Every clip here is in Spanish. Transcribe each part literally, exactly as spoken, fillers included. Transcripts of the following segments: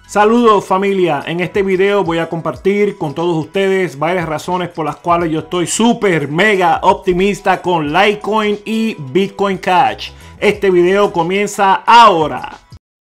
Saludos familia, en este video voy a compartir con todos ustedes varias razones por las cuales yo estoy súper mega optimista con Litecoin y Bitcoin Cash. Este video comienza ahora.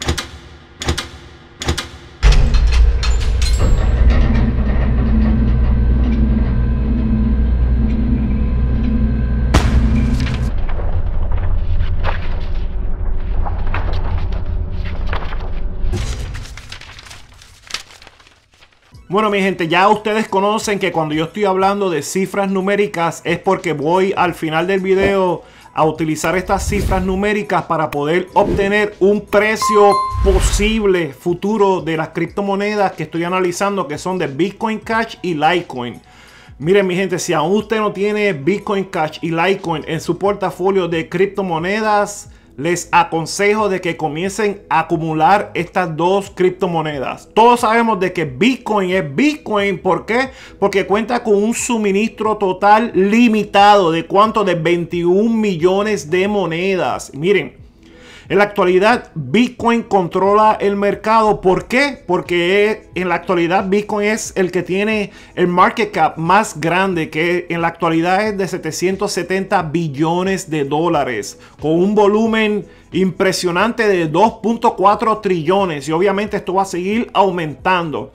Bueno, mi gente, ya ustedes conocen que cuando yo estoy hablando de cifras numéricas es porque voy al final del video a utilizar estas cifras numéricas para poder obtener un precio posible futuro de las criptomonedas que estoy analizando, que son de Bitcoin Cash y Litecoin. Miren, mi gente, si aún usted no tiene Bitcoin Cash y Litecoin en su portafolio de criptomonedas, les aconsejo de que comiencen a acumular estas dos criptomonedas. Todos sabemos de que Bitcoin es Bitcoin. ¿Por qué? Porque cuenta con un suministro total limitado. ¿De cuánto? De veintiún millones de monedas. Miren, en la actualidad Bitcoin controla el mercado. ¿Por qué? Porque en la actualidad Bitcoin es el que tiene el market cap más grande, que en la actualidad es de setecientos setenta billones de dólares, con un volumen impresionante de dos punto cuatro trillones, y obviamente esto va a seguir aumentando.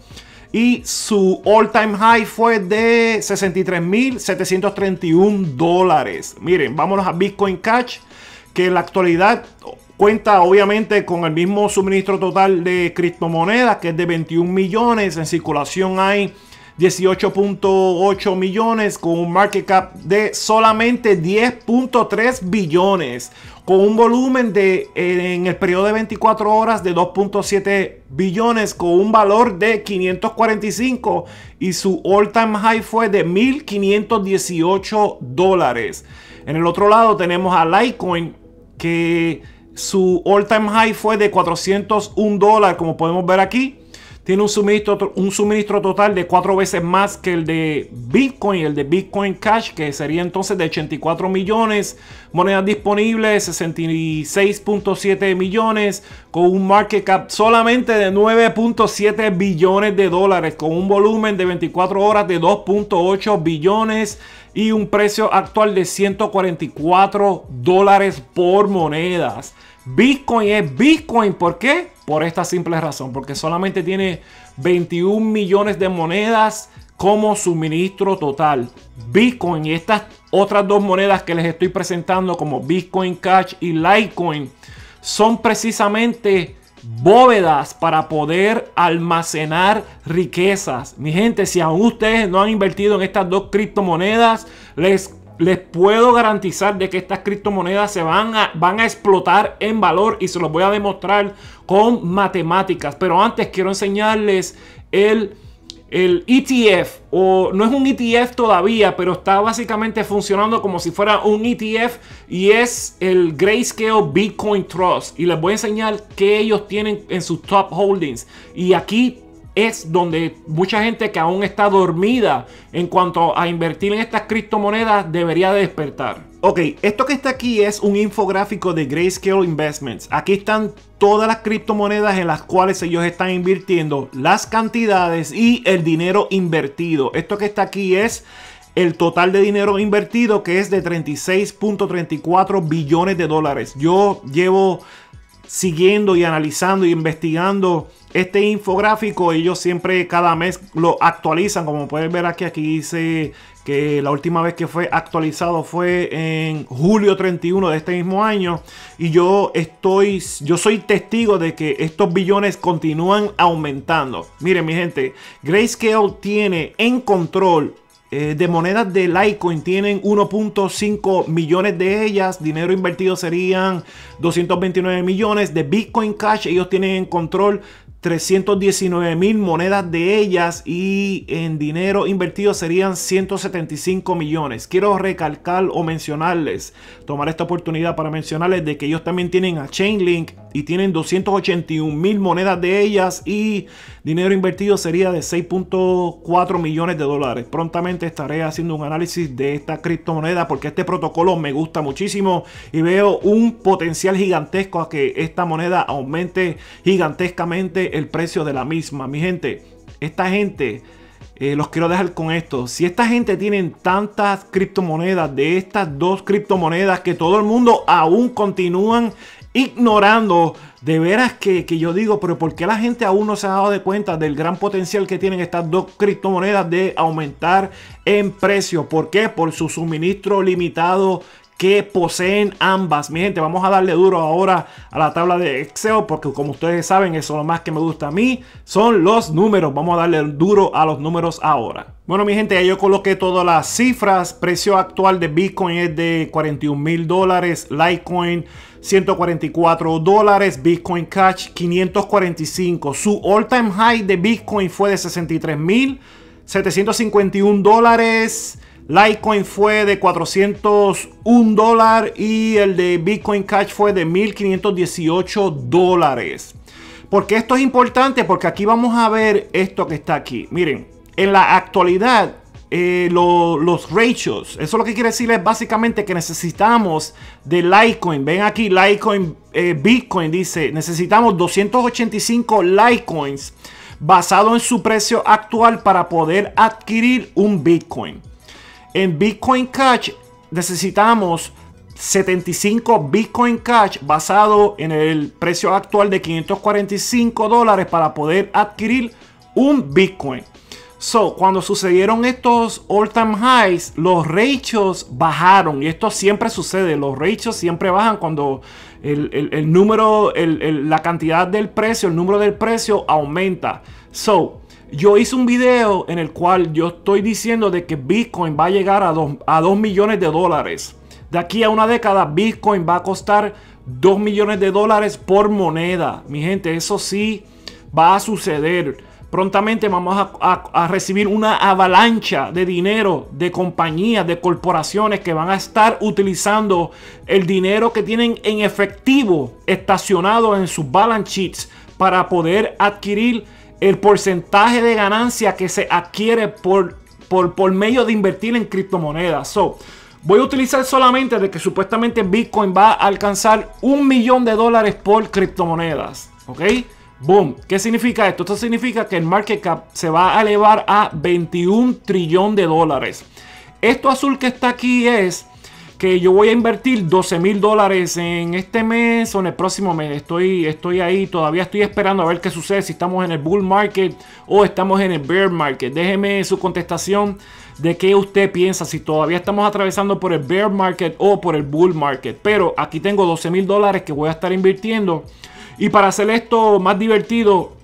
Y su all time high fue de sesenta y tres mil setecientos treinta y uno dólares. Miren, vámonos a Bitcoin Cash, que en la actualidad cuenta obviamente con el mismo suministro total de criptomonedas, que es de veintiún millones. En circulación hay dieciocho punto ocho millones, con un market cap de solamente diez punto tres billones, con un volumen de en el periodo de veinticuatro horas de dos punto siete billones, con un valor de quinientos cuarenta y cinco, y su all time high fue de mil quinientos dieciocho dólares. En el otro lado tenemos a Litecoin, que su all time high fue de cuatrocientos un dólares, como podemos ver aquí. Tiene un suministro, un suministro total de cuatro veces más que el de Bitcoin, el de Bitcoin Cash, que sería entonces de ochenta y cuatro millones. Monedas disponibles, sesenta y seis punto siete millones, con un market cap solamente de nueve punto siete billones de dólares, con un volumen de veinticuatro horas de dos punto ocho billones y un precio actual de ciento cuarenta y cuatro dólares por monedas. Bitcoin es Bitcoin. ¿Por qué? Por esta simple razón, porque solamente tiene veintiún millones de monedas como suministro total. Bitcoin y estas otras dos monedas que les estoy presentando, como Bitcoin Cash y Litecoin, son precisamente bóvedas para poder almacenar riquezas. Mi gente, si aún ustedes no han invertido en estas dos criptomonedas, les Les puedo garantizar de que estas criptomonedas se van a, van a explotar en valor, y se los voy a demostrar con matemáticas. Pero antes quiero enseñarles el, el E T F, o no es un E T F todavía, pero está básicamente funcionando como si fuera un E T F, y es el Grayscale Bitcoin Trust. Y les voy a enseñar qué ellos tienen en sus top holdings. Y aquí es donde mucha gente que aún está dormida en cuanto a invertir en estas criptomonedas debería de despertar. Ok, esto que está aquí es un infográfico de Grayscale Investments. Aquí están todas las criptomonedas en las cuales ellos están invirtiendo, las cantidades y el dinero invertido. Esto que está aquí es el total de dinero invertido, que es de treinta y seis punto treinta y cuatro billones de dólares. Yo llevo siguiendo y analizando y investigando este infográfico. Ellos siempre cada mes lo actualizan. Como pueden ver aquí, aquí dice que la última vez que fue actualizado fue en julio treinta y uno de este mismo año. Y yo estoy, yo soy testigo de que estos billones continúan aumentando. Miren, mi gente, Grayscale tiene en control Eh, de monedas de Litecoin, tienen uno punto cinco millones de ellas. Dinero invertido serían doscientos veintinueve millones. De Bitcoin Cash, ellos tienen en control trescientos diecinueve mil monedas de ellas, y en dinero invertido serían ciento setenta y cinco millones. Quiero recalcar o mencionarles, tomar esta oportunidad para mencionarles de que ellos también tienen a Chainlink y tienen doscientos ochenta y un mil monedas de ellas, y dinero invertido sería de seis punto cuatro millones de dólares. Prontamente estaré haciendo un análisis de esta criptomoneda, porque este protocolo me gusta muchísimo y veo un potencial gigantesco a que esta moneda aumente gigantescamente el precio de la misma. Mi gente, esta gente, eh, los quiero dejar con esto. Si esta gente tiene tantas criptomonedas, de estas dos criptomonedas que todo el mundo aún continúan ignorando, de veras que, que yo digo, pero ¿por qué la gente aún no se ha dado de cuenta del gran potencial que tienen estas dos criptomonedas de aumentar en precio? ¿Por qué? Por su suministro limitado que poseen ambas. Mi gente, vamos a darle duro ahora a la tabla de Excel, porque como ustedes saben, eso es lo más que me gusta a mí, son los números. Vamos a darle duro a los números ahora. Bueno, mi gente, ya yo coloqué todas las cifras. Precio actual de Bitcoin es de cuarenta y un mil dólares, Litecoin ciento cuarenta y cuatro dólares, Bitcoin Cash quinientos cuarenta y cinco. Su all time high de Bitcoin fue de sesenta y tres mil setecientos cincuenta y un dólares. Litecoin fue de cuatrocientos un dólares y el de Bitcoin Cash fue de mil quinientos dieciocho dólares. ¿Por qué esto es importante? Porque aquí vamos a ver esto que está aquí. Miren, en la actualidad eh, lo, los ratios, eso lo que quiere decir es básicamente que necesitamos de Litecoin. Ven aquí, Litecoin, eh, Bitcoin dice, necesitamos doscientos ochenta y cinco Litecoins basado en su precio actual para poder adquirir un Bitcoin. En Bitcoin Cash necesitamos setenta y cinco Bitcoin Cash basado en el precio actual de quinientos cuarenta y cinco dólares para poder adquirir un Bitcoin. So, cuando sucedieron estos all time highs, los ratios bajaron. Y esto siempre sucede. Los ratios siempre bajan cuando el, el, el número, el, el, la cantidad del precio, el número del precio aumenta. So, yo hice un video en el cual yo estoy diciendo de que Bitcoin va a llegar a dos, a dos millones de dólares. De aquí a una década, Bitcoin va a costar dos millones de dólares por moneda. Mi gente, eso sí va a suceder. Prontamente vamos a, a, a recibir una avalancha de dinero de compañías, de corporaciones que van a estar utilizando el dinero que tienen en efectivo estacionado en sus balance sheets para poder adquirir el porcentaje de ganancia que se adquiere por, por, por medio de invertir en criptomonedas. So, voy a utilizar solamente de que supuestamente Bitcoin va a alcanzar un millón de dólares por criptomonedas. ¿Ok? Boom. ¿Qué significa esto? Esto significa que el market cap se va a elevar a veintiún trillón de dólares. Esto azul que está aquí es que yo voy a invertir doce mil dólares en este mes o en el próximo mes. Estoy, estoy ahí, todavía estoy esperando a ver qué sucede, si estamos en el bull market o estamos en el bear market. Déjeme su contestación de qué usted piensa, si todavía estamos atravesando por el bear market o por el bull market. Pero aquí tengo doce mil dólares que voy a estar invirtiendo. Y para hacer esto más divertido,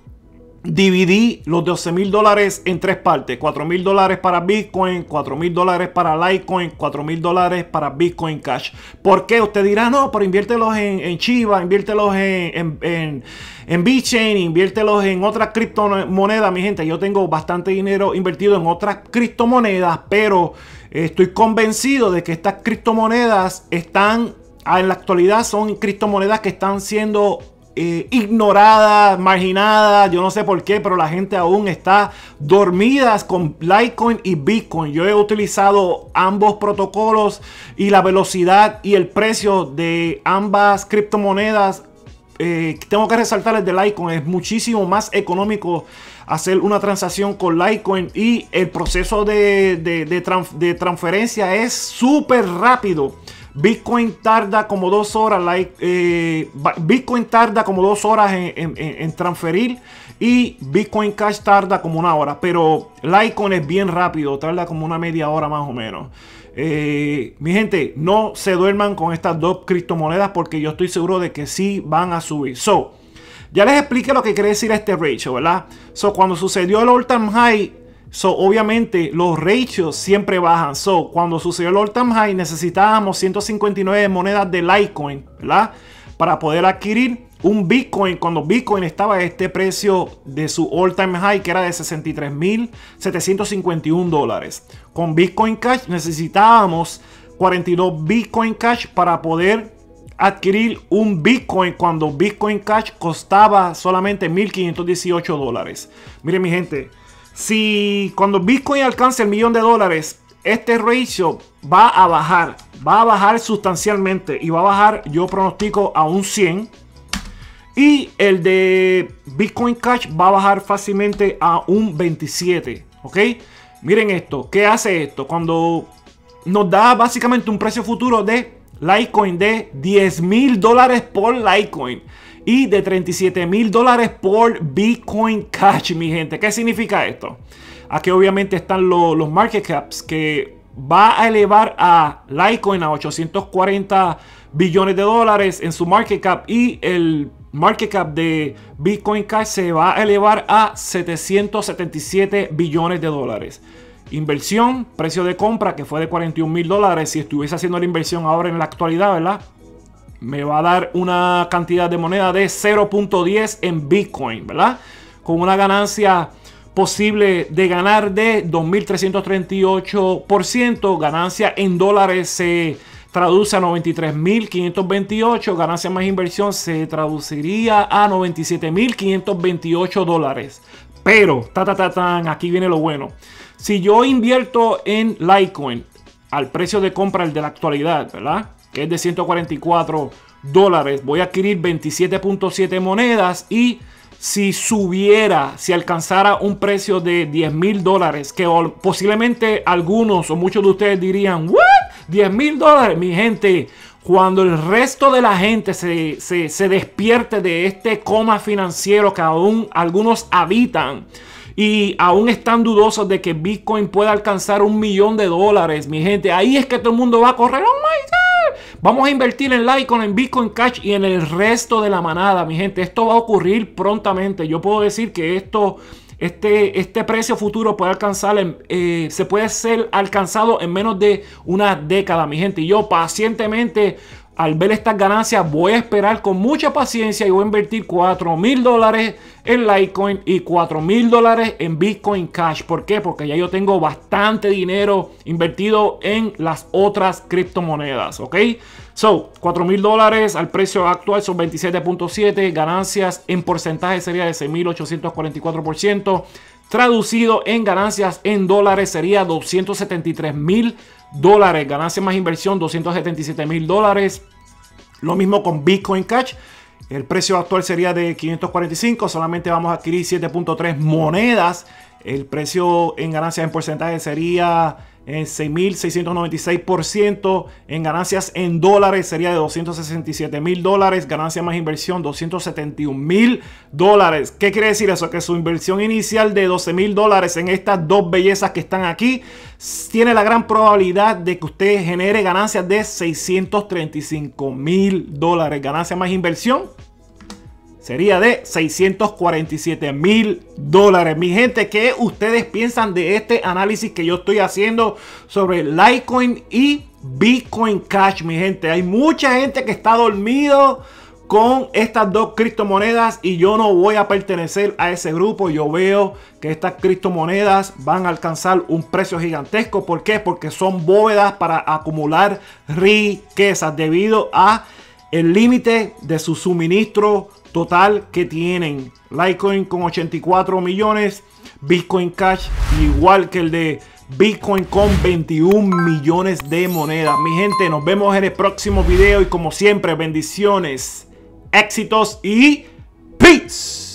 dividí los doce mil dólares en tres partes. cuatro mil dólares para Bitcoin, cuatro mil dólares para Litecoin, cuatro mil dólares para Bitcoin Cash. ¿Por qué? Usted dirá, no, pero inviértelos en, en Chiva, inviértelos en, en, en, en BitChain, inviértelos en otras criptomonedas. Mi gente, yo tengo bastante dinero invertido en otras criptomonedas, pero estoy convencido de que estas criptomonedas están, en la actualidad son criptomonedas que están siendo Eh, ignorada, marginada, yo no sé por qué, pero la gente aún está dormida con Litecoin y Bitcoin. Yo he utilizado ambos protocolos y la velocidad y el precio de ambas criptomonedas. Eh, tengo que resaltar el de Litecoin, es muchísimo más económico hacer una transacción con Litecoin y el proceso de, de, de, trans, de transferencia es súper rápido. Bitcoin tarda como dos horas, like, eh, Bitcoin tarda como dos horas en, en, en transferir y Bitcoin Cash tarda como una hora, pero Litecoin es bien rápido, tarda como una media hora más o menos. Eh, mi gente, no se duerman con estas dos criptomonedas porque yo estoy seguro de que sí van a subir. So, ya les expliqué lo que quiere decir este ratio, ¿verdad? So, cuando sucedió el all time high, So, obviamente los ratios siempre bajan. So, cuando sucedió el all time high necesitábamos ciento cincuenta y nueve monedas de Litecoin, ¿verdad? Para poder adquirir un Bitcoin cuando Bitcoin estaba a este precio de su all time high, que era de sesenta y tres mil setecientos cincuenta y un dólares. Con Bitcoin Cash necesitábamos cuarenta y dos Bitcoin Cash para poder adquirir un Bitcoin cuando Bitcoin Cash costaba solamente mil quinientos dieciocho dólares. Miren, mi gente, si cuando Bitcoin alcance el millón de dólares, este ratio va a bajar, va a bajar sustancialmente y va a bajar, yo pronostico, a un cien. Y el de Bitcoin Cash va a bajar fácilmente a un veintisiete. ¿Ok? Miren esto. ¿Qué hace esto? Cuando nos da básicamente un precio futuro de Litecoin de diez mil dólares por Litecoin y de treinta y siete mil dólares por Bitcoin Cash, mi gente. ¿Qué significa esto? Aquí obviamente están los, los market caps, que va a elevar a Litecoin a ochocientos cuarenta billones de dólares en su market cap, y el market cap de Bitcoin Cash se va a elevar a setecientos setenta y siete billones de dólares. Inversión, precio de compra que fue de cuarenta y un mil dólares. Si estuviese haciendo la inversión ahora en la actualidad, ¿verdad?, me va a dar una cantidad de moneda de cero punto diez en Bitcoin, ¿verdad? Con una ganancia posible de ganar de dos mil trescientos treinta y ocho por ciento. Ganancia en dólares se traduce a noventa y tres mil quinientos veintiocho. Ganancia más inversión se traduciría a noventa y siete mil quinientos veintiocho dólares. Pero, ta, ta, ta, tan, aquí viene lo bueno. Si yo invierto en Litecoin al precio de compra, el de la actualidad, ¿verdad?, que es de ciento cuarenta y cuatro dólares, voy a adquirir veintisiete punto siete monedas. Y si subiera, si alcanzara un precio de diez mil dólares, que posiblemente algunos o muchos de ustedes dirían, ¿what? diez mil dólares, mi gente. Cuando el resto de la gente se, se, se despierte de este coma financiero que aún algunos habitan, y aún están dudosos de que Bitcoin pueda alcanzar un millón de dólares, mi gente, ahí es que todo el mundo va a correr. ¡Oh my God! Vamos a invertir en Litecoin, en Bitcoin Cash y en el resto de la manada, mi gente. Esto va a ocurrir prontamente. Yo puedo decir que esto, este, este precio futuro puede alcanzar, en, eh, se puede ser alcanzado en menos de una década, mi gente. Y yo pacientemente, al ver estas ganancias, voy a esperar con mucha paciencia y voy a invertir cuatro mil dólares en Litecoin y cuatro mil dólares en Bitcoin Cash. ¿Por qué? Porque ya yo tengo bastante dinero invertido en las otras criptomonedas, ¿ok? So, cuatro mil dólares al precio actual son veintisiete punto siete. Ganancias en porcentaje sería de seis mil ochocientos cuarenta y cuatro por ciento. Traducido en ganancias en dólares sería doscientos setenta y tres mil dólares. Ganancia más inversión doscientos setenta y siete mil dólares. Lo mismo con Bitcoin Cash. El precio actual sería de quinientos cuarenta y cinco. Solamente vamos a adquirir siete punto tres monedas. El precio en ganancias en porcentaje sería en seis mil seiscientos noventa y seis por ciento. En ganancias en dólares sería de doscientos sesenta y siete mil dólares. Ganancia más inversión doscientos setenta y un mil dólares. ¿Qué quiere decir eso? Que su inversión inicial de doce mil dólares en estas dos bellezas que están aquí tiene la gran probabilidad de que usted genere ganancias de seiscientos treinta y cinco mil dólares. Ganancia más inversión sería de seiscientos cuarenta y siete mil dólares. Mi gente, ¿qué ustedes piensan de este análisis que yo estoy haciendo sobre Litecoin y Bitcoin Cash? Mi gente, hay mucha gente que está dormido con estas dos criptomonedas y yo no voy a pertenecer a ese grupo. Yo veo que estas criptomonedas van a alcanzar un precio gigantesco. ¿Por qué? Porque son bóvedas para acumular riquezas debido a el límite de su suministro total que tienen. Litecoin con ochenta y cuatro millones, Bitcoin Cash igual que el de Bitcoin con veintiún millones de monedas. Mi gente, nos vemos en el próximo video y como siempre, bendiciones, éxitos y peace.